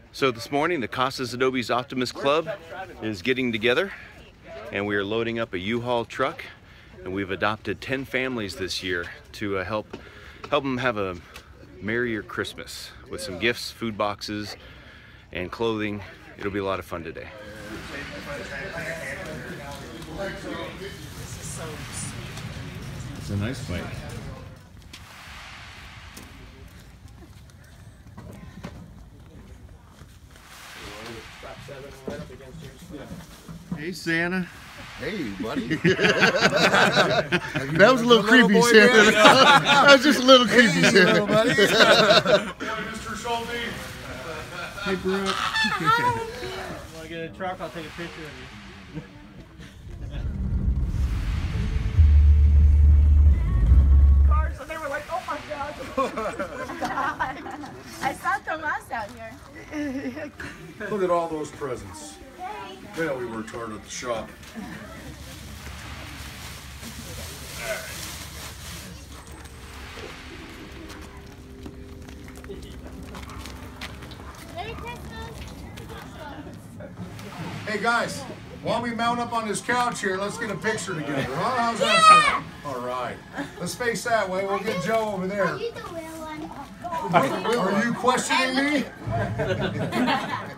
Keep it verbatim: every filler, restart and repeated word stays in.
So this morning the Casas Adobes Optimist Club is getting together and we are loading up a U-Haul truck, and we've adopted ten families this year to uh, help help them have a merrier Christmas with some gifts, food boxes, and clothing. It'll be a lot of fun today. It's a nice bike. Hey, Santa. Hey, buddy. That was a little creepy, Santa. That was just a little creepy, Hey, Santa. little buddy. Mister Schulte. Hey, Brooke. Want to get a truck? I'll take a picture of you. Cars, and they were like, oh my God. I saw Tomas out here. Look at all those presents. Hey. Yeah, we worked hard at the shop. Merry Christmas. Hey guys, while we mount up on this couch here, let's get a picture together. Huh? How's that sound? All right. Let's face that way. We'll get Joe over there. Are you the real one? Are you questioning me?